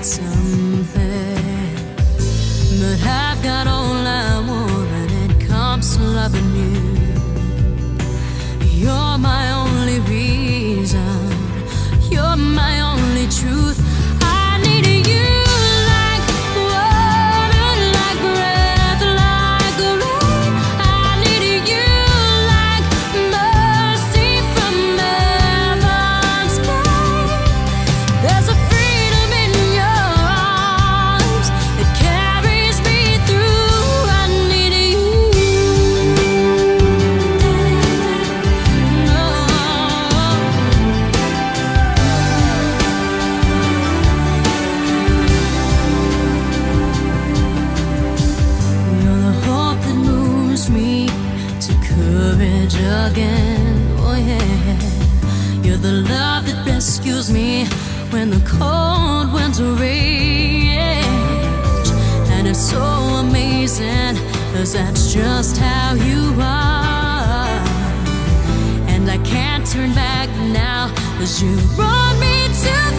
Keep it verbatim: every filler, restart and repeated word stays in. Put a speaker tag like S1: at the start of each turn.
S1: need something, but I've got all I want when it comes to loving you. You're my only reason, you're my only truth. I need you like water, like breath, like rain. I need you like mercy from heaven's gate. There's a freedom in your arms that carries me through. I need you. No. You're the hope that moves me to courage again. Oh yeah. You're the love that rescues me when the cold winter rage. And it's so amazing, 'cause that's just how you are. And I can't turn back now, 'cause you brought me to